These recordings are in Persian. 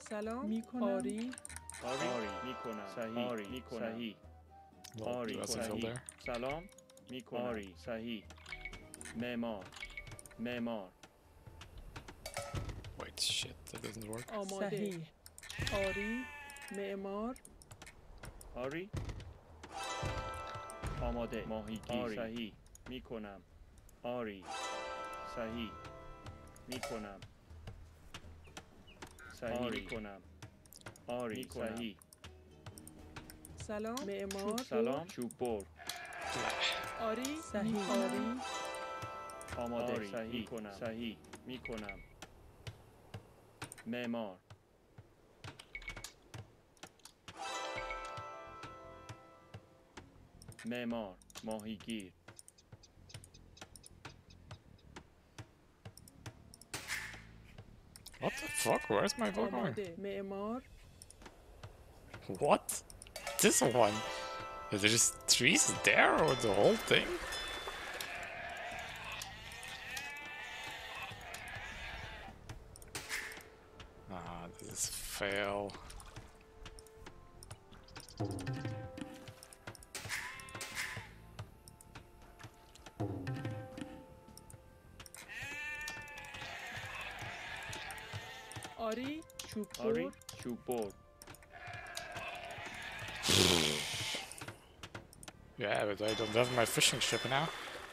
سلام میکنم. آری آری میکنم. صحیح. آری میکنم. صحیح. Well, آری that's until صحیح. there. سلام میکنم. آری صحیح. معمار. معمار. Wait, shit, that doesn't work. آماده صحیح. آری معمار آری آماده. ماهیگیر. آری صحیح میکنم. آری صحیح میکنم. صحیح میکنم. آری صحیح. سلام معمار سلام چوب بر. آری صحیح. آری آماده. آری صحیح میکنم. صحیح میکنم. معمار. معمار. ماهیگیر. What the fuck? Where's my boat going? آماده معمار What? This one? Is there just trees there or the whole thing? Ah, this is fail. آری چوب آری بر چوب بر. Yeah, but I don't have my fishing ship now.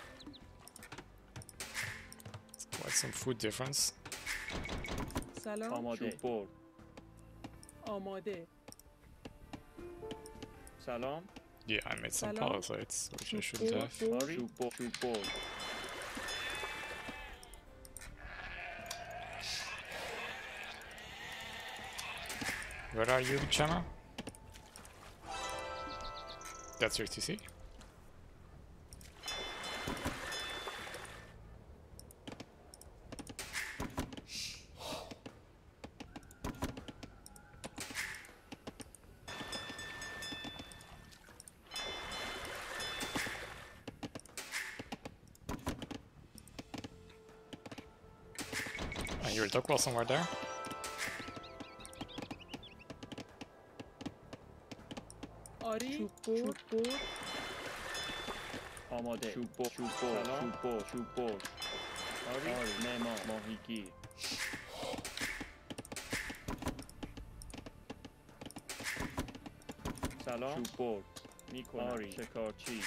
It's quite some food difference. سلام آماده. چوب بر. آماده سلام. Yeah, I made some Hello? palisades, which I Chupor, shouldn't have. bor. آری چوب بر. چوب بر. Where are you, Chama? That's your TC? And your duck was somewhere there? آری چوب چوب بر آماده. چوب بر. چوب بر. چوب بر. چوب بر. آری معمار. ماهیگیر. سلام چوب بر میکنم. آری شکارچی.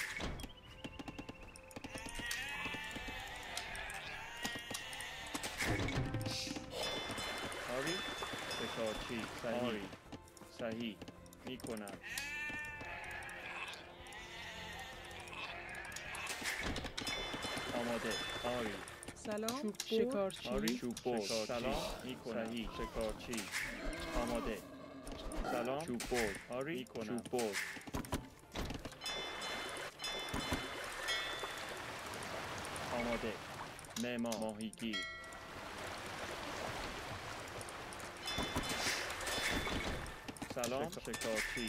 آری شکارچی. صحیح. آری صحیح میکنم. آماده. آری سلام چوب بر. شکارچی آری چوب بر. سلام میکنم. صحیح شکارچی. آماده. سلام چوب بر. آری میکنم. چوب بر. آماده. معمار. ماهیگیر. سلام شکارچی.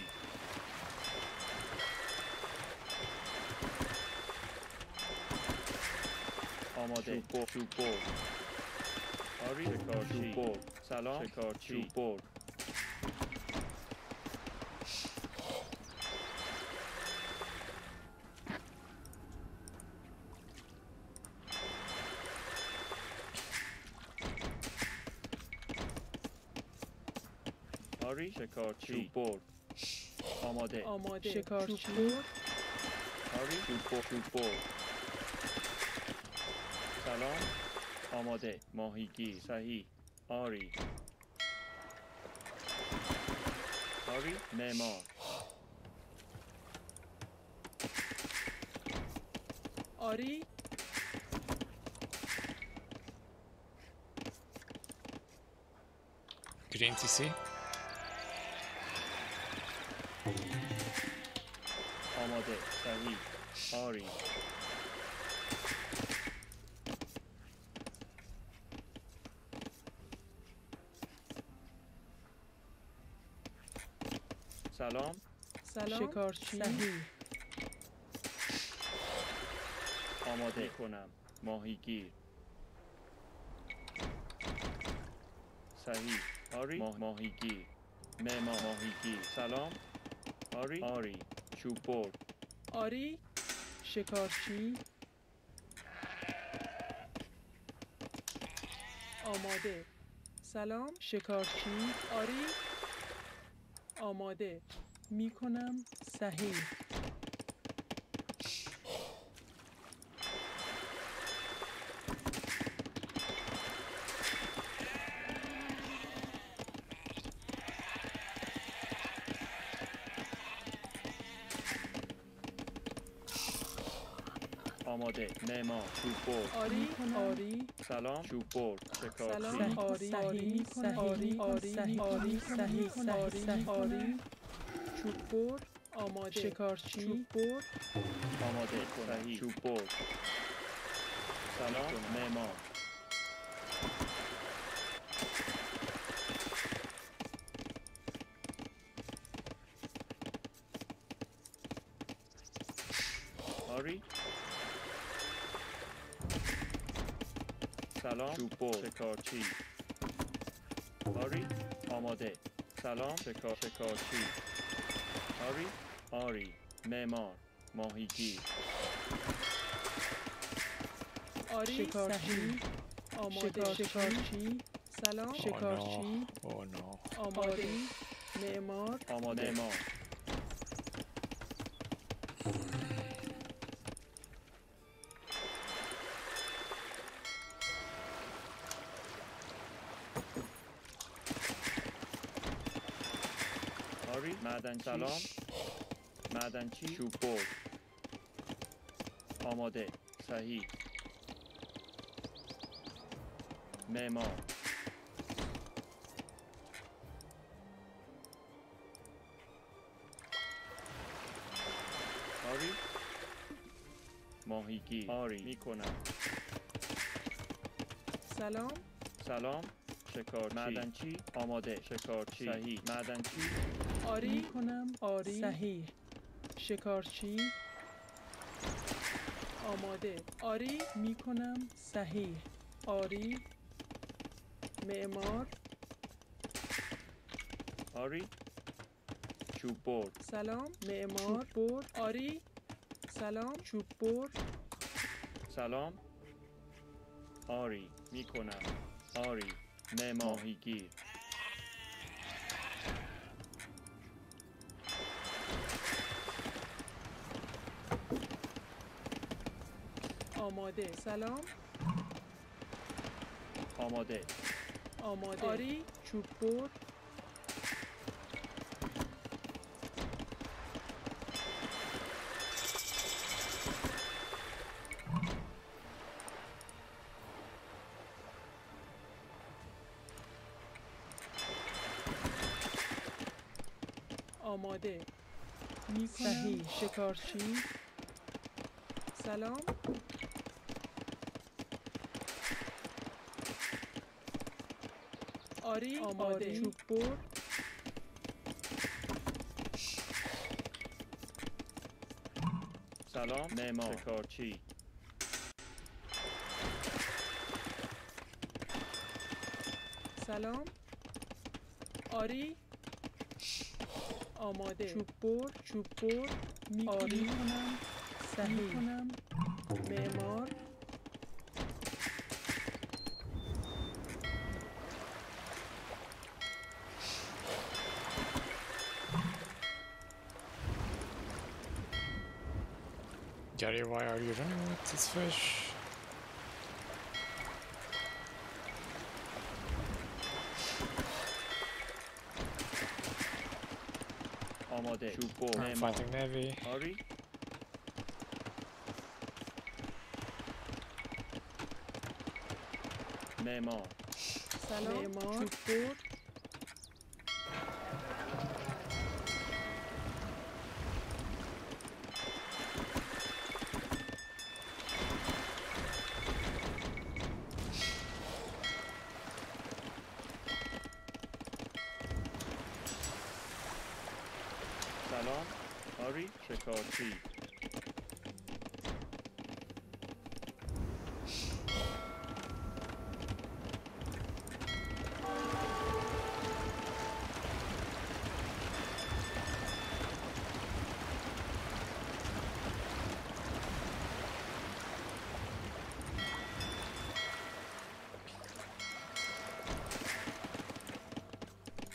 آماده. چوب بر. چوب بر. آری شکارچی. چوب بر. سلام شکارچی. چوب بر. آری شکارچی. چوب بر. آماده. آماده شکارچی. چوب بر آری چوب بر. چوب بر. سلام آماده. ماهیگیر. صحیح. آری آری معمار. آری Green TC? آماده. صحیح. آری سلام سلام شکارچی. صحیح آماده کنم. ماهیگیر. صحیح آری ماهیگیر معمار ماهیگیر سلام آری چوب بر آری شکارچی آماده سلام شکارچی آری آماده می کنم صحیح آماده معمار چوب بر آری آری سلام چوب بر شکارچی سلام آری آری صحیح آری صحیح آری صحیح صحیح آری چوب بر آماده شکارچی چوب بر آماده صحیح چوب بر سلام معمار آری سلام چوب بر شکارچی آری آماده سلام شکارچی آری معمار ماهیگیر آری شکارچی آماده شکارچی سلام شکارچی Oh no. آماده معمار آماده معمار آری معدنچی سلام معدنچی چوب بر آماده صحیح معمار آری ماهیگیر آری میکنم سلام شکارچی معدنچی آماده شکارچی صحیح معدنچی آری می کنم آری صحیح شکارچی آماده آری می کنم صحیح آری معمار آری چوب بر سلام معمار چوب بر آری سلام چوب بر سلام آری میکنم آری معمار ماهیگیر آماده سلام آماده آری چوب بر آماده می صحیح شکارچی سلام آری آماده چوب بر سلام معمار شکارچی سلام آری آماده چوب بر می آری کنم صحیح کنم معمار Gary, why are you running with this fish? آماده چوب بر I'm معمار fighting Navy. آری معمار سلام معمار چوب بر سلام آری شکارچی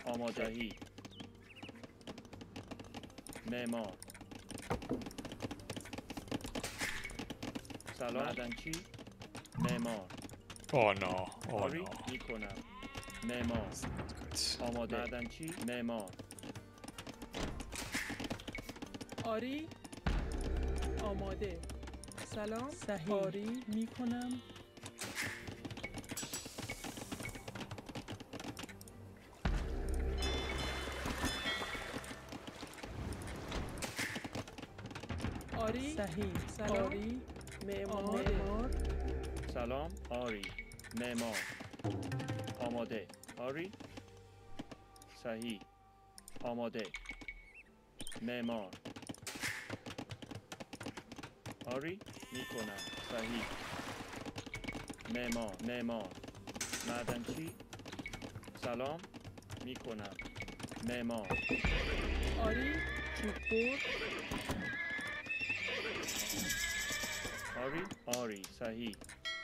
آماده صحیح معمار سلام معدنچی معمار Oh no. Oh آری no. میکنم معمار Good. آماده معدنچی معمار آری آماده سلام صحیح آری میکنم آری صحیح سلام آری معمار سلام آری معمار آماده آری صحیح آماده معمار آری میکنم صحیح معمار معدنچی سلام میکنم معمار آری چوب بر آری صحیح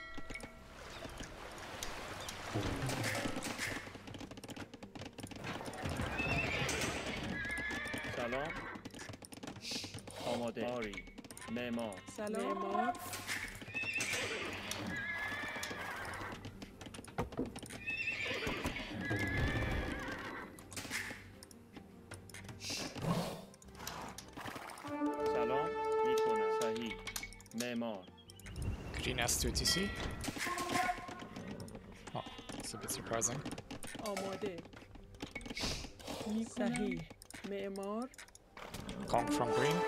سلام آماده آری معمار سلام معمار سلام میکنم صحیح معمار Green has 2 TC. Oh, that's a bit surprising. آماده میکنم صحیح معمار Kong from green.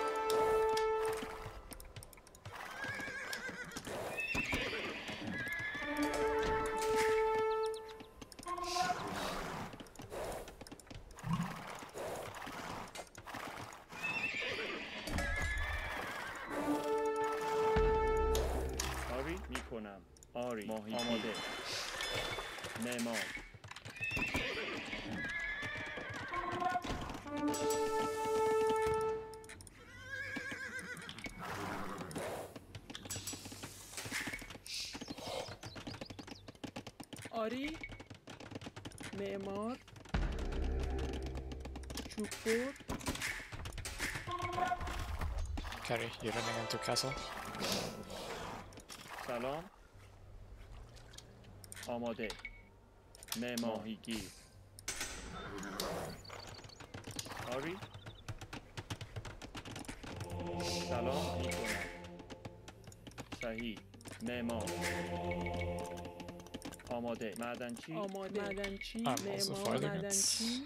آری میکنم آری ماهی آماده معمار آری معمار چوب بر Carry, you're running into castle. سلام آماده معمار ماهیگیر آری سلام میکنم صحیح معمار آماده معدنچی آماده معدنچی I'm also معمار fighting it. معدنچی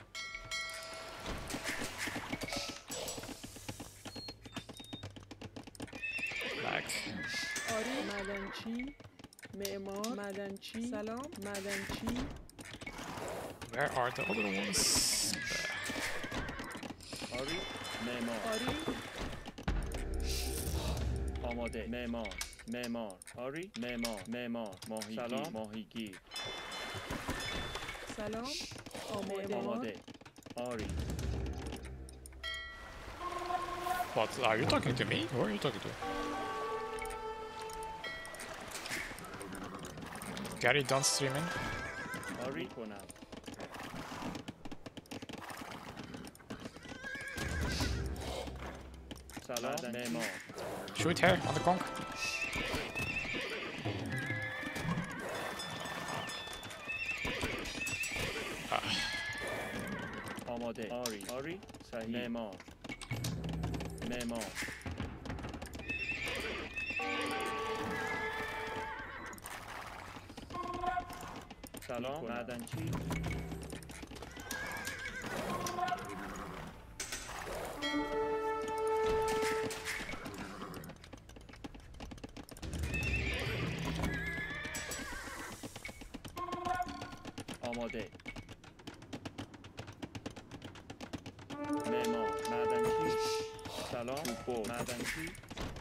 Back. آری معدنچی معمار معدنچی سلام معدنچی Where are the other ones? آری معمار آری آماده معمار آری معمار ماهیگیر سلام ماهیگیر سلام آماده آماده آری What? Are you talking to me? Who are you talking to? Gary, don't stream in. آری کنم سلام معمار Shoot her on the Kong. آماده آری صحیح معمار سلام معدنچی آماده معمار معدنچی سلام چوب معدنچی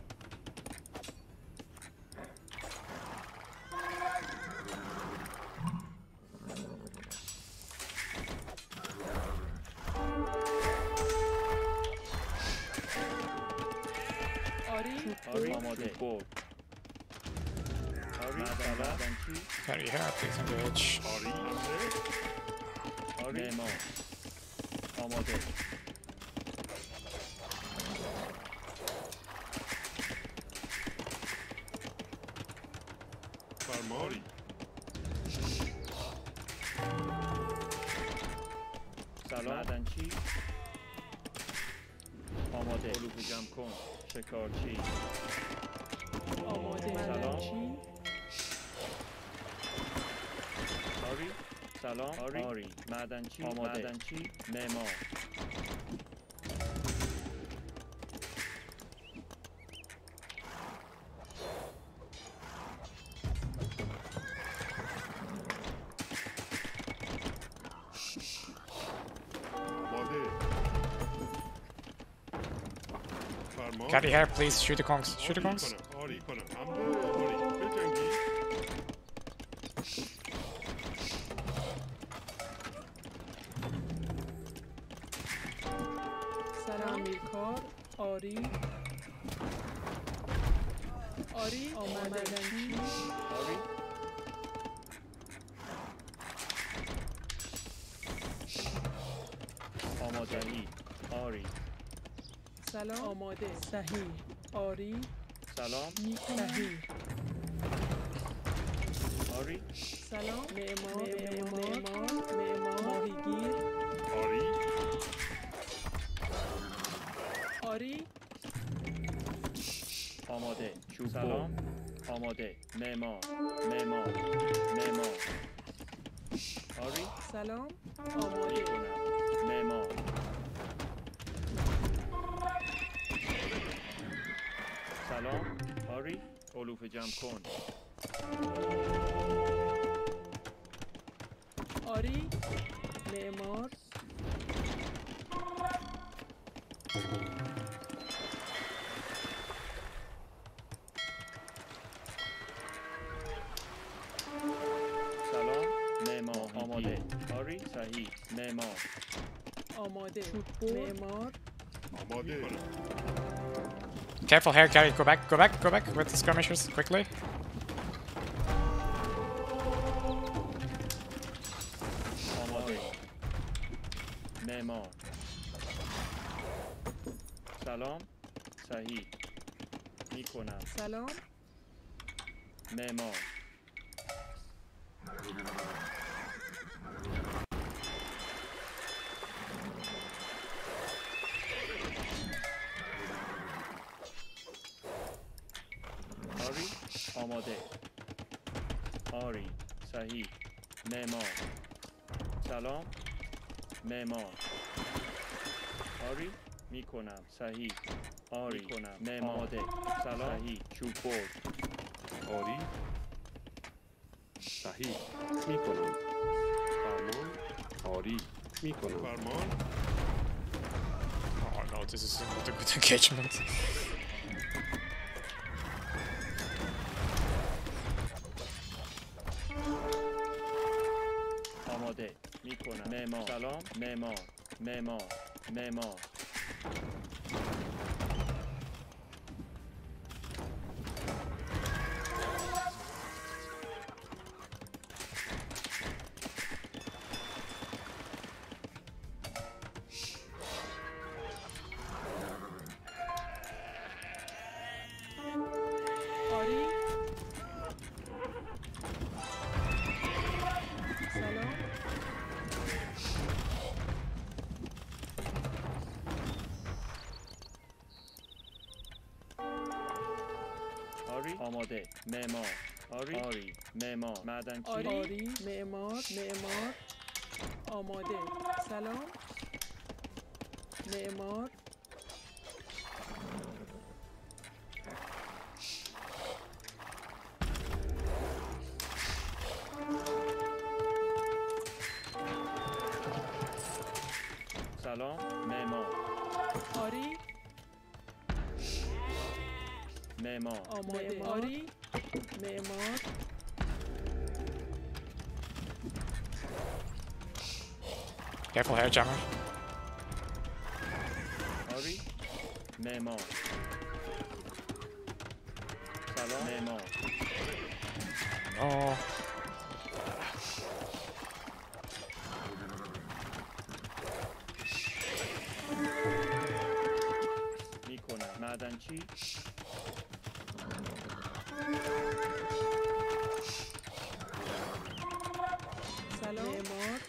آری آماده برد آری معدنچی Gary here, please engage. آری معمار آماده فرماری سلام معدنچی آماده علوفه جمع کن شکارچی آماده سلام. معدنچی آری سلام آری معدنچی آماده معدنچی معمار آماده فرماری Cut your hair, please. Shoot the kongs. Shoot the kongs. آری کنم حمله آری بجنگی تعمیرکار آری آری معدنچی آری آمادگی آری سلام آماده صحیح آری سلام صحیح آری سلام معمار ماهیگیر آری آری آماده چوب سلام آماده معمار آری سلام آماده میکنم معمار سلام آری علوفه جمع کن آری معمار سلام معمار آماده آری صحیح معمار آماده معمار آماده Careful, hair carry. Go back, go back, go back with the skirmishers quickly. آماده معمار سلام صحیح میکنم سلام معمار آری آماده آری صحیح معمار سلام معمار آری میکنم صحیح آری کنم معمار آماده سلام صحیح چوب برد آری صحیح میکنم فرمان آری میکنم فرمان Oh no, this is not a good engagement. آماده میکنم معمار سلام معمار آری سلام آری آماده معمار آری معمار معدنچی آری معمار آماده سلام معمار سلام معمار آری معمار آماده آری معمار Careful, hair jammer. آری معمار سلام معمار No. معدنچی سلام معمار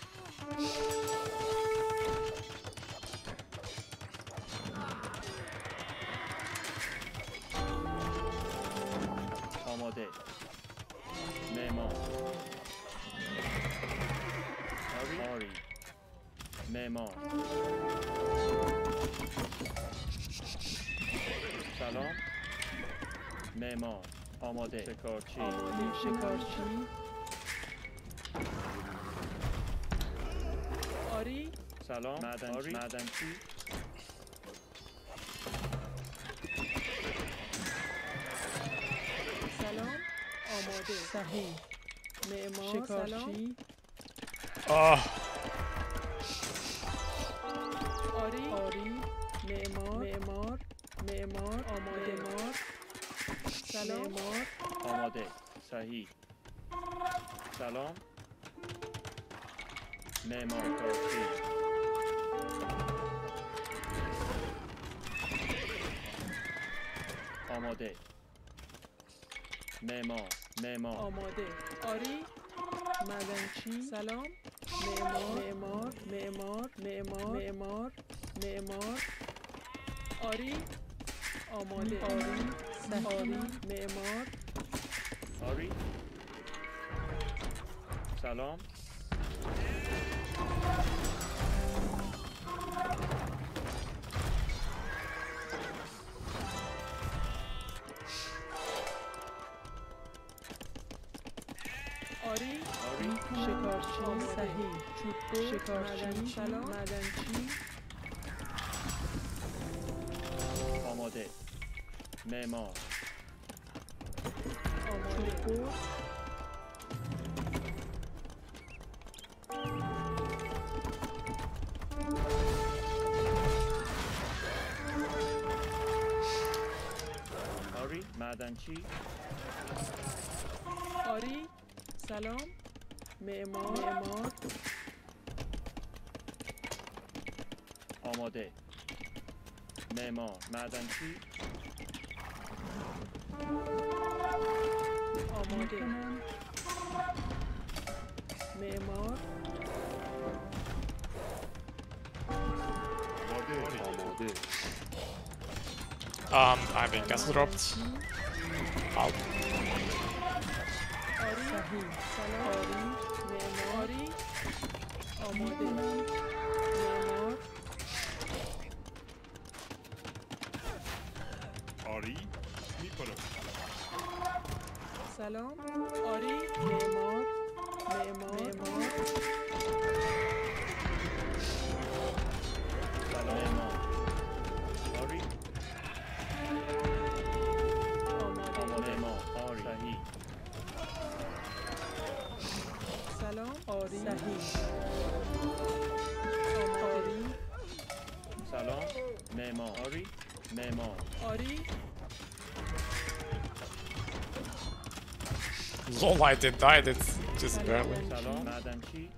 آماده معمار آری معمار سلام معمار آماده شکارچی آماده شکارچی آری سلام معدنچی سلام آماده صحیح معمار شکارچی Oh, آری معمار آماده معمار سلام معمار آماده صحیح سلام معمار شکارچی آماده معمار آماده آری معدنچی سلام معمار آری آماده آری معمار آری سلام آری شکارچی صحیح چوب‌بر شکارچی سلام معدنچی آماده معمار آماده چوب‌بر آری معدنچی آری سلام معمار آماده معمار معدنچی آماده معمار آماده I'm being castle dropped. Ow. آری صحیح سلام آری معماری آماده معمار آری میکنم سلام آری معمار سلام معمار آری آماده معمار آری صحیح سلام آری صحیح آری سلام معمار آری معمار آری Lol, I did die, it's just barely. سلام معدنچی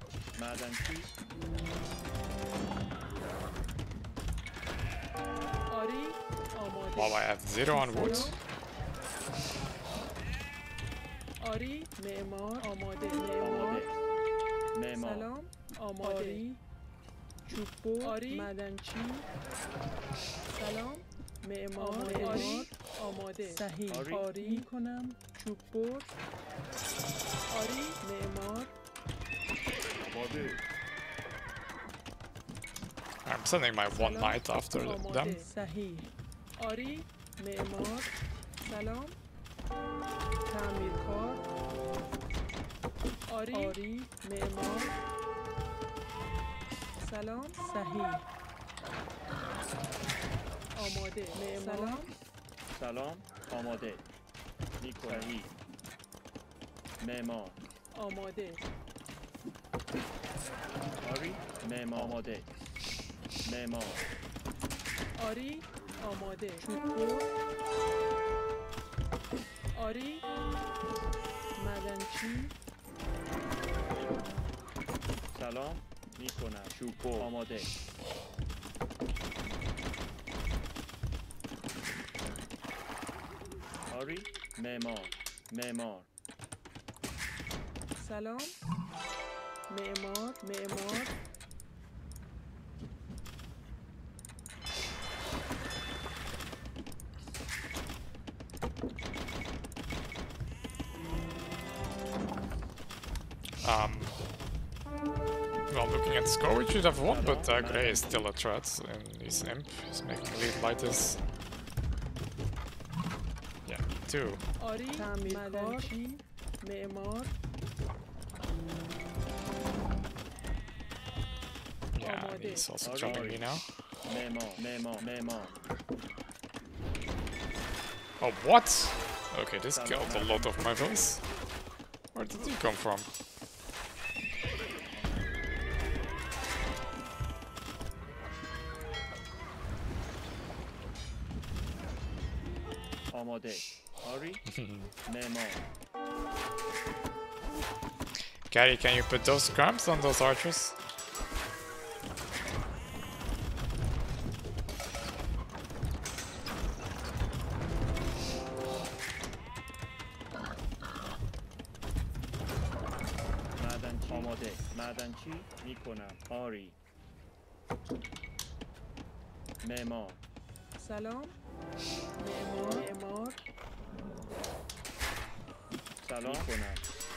آری آماده Wow, I have 0 on wood. آری معمار آماده آماده معمار سلام آماده چوب‌بر آری معدنچی سلام معمار آری آماده صحیح آری. آری میکنم چوب‌بر آری معمار آماده I'm sending my one knight after them. آماده صحیح آری معمار سلام تعمیرکار آری معمار سلام صحیح آماده معمار سلام آماده صحیح معمار آماده آری معمار آماده معمار آری آماده چوب‌بر آری معدنچی سلام میکنم چوب‌بر آماده آری معمار معمار سلام معمار معمار Well, looking at the score, we should have won, but Grey is still a threat, and his imp is making lead like this. Yeah, me too. آری تعمیرکار معمار Yeah, and he's also joining me now. معمار معمار معمار Oh, what? Okay, this killed a lot of my vills. Where did he come from? آماده آری معمار Gary, can you put those cramps on those archers? معدنچی آماده معدنچی میکنم آری معمار سلام معمار معمار سلام میکنم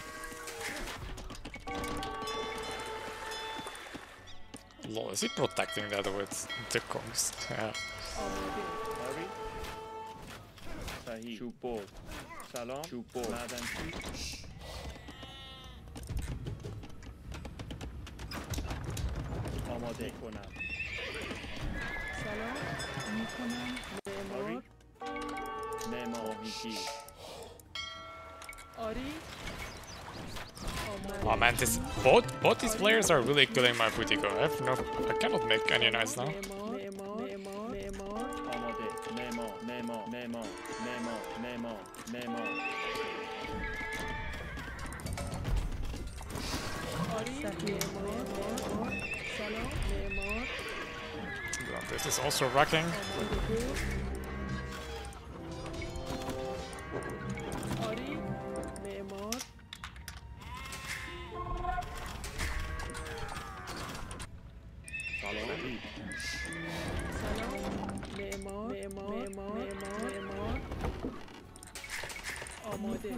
Lol, is he protecting that with the kongs? Yeah. آماده آری صحیح چوب برد سلام چوب برد معدنچی آماده کنم سلام میکنم معمار معمار میگی آری Oh man, this both these players are really killing my booty go. I cannot make any noise now. معمار معمار معمار آماده معمار معمار معمار معمار معمار معمار آری معمار سلام معمار Well, this is also wrecking. آماده آری معمار سلام سلام معمار معمار معمار معمار آماده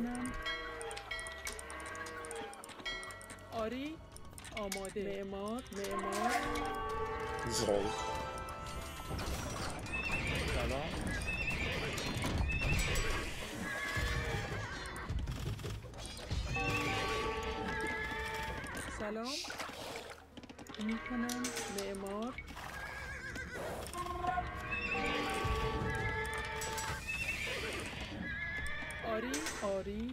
آری آماده معمار معمار Lol. سلام سلام میکنم معمار آری آری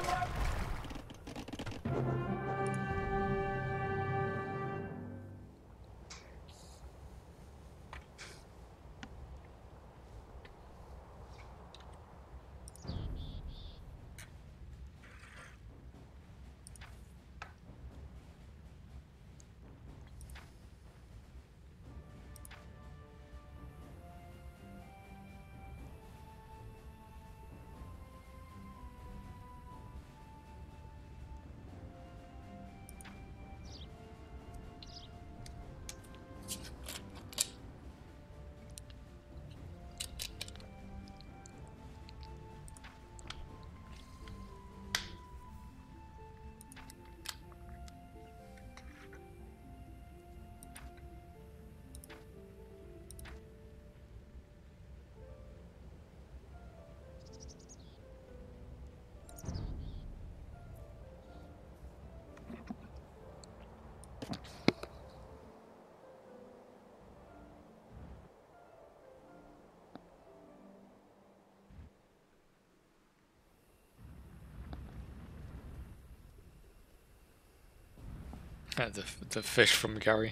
The fish from Gary.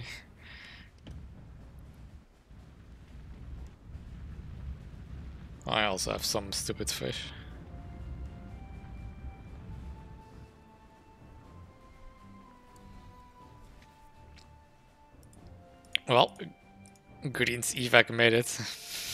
I also have some stupid fish. Well, Green's evac made it.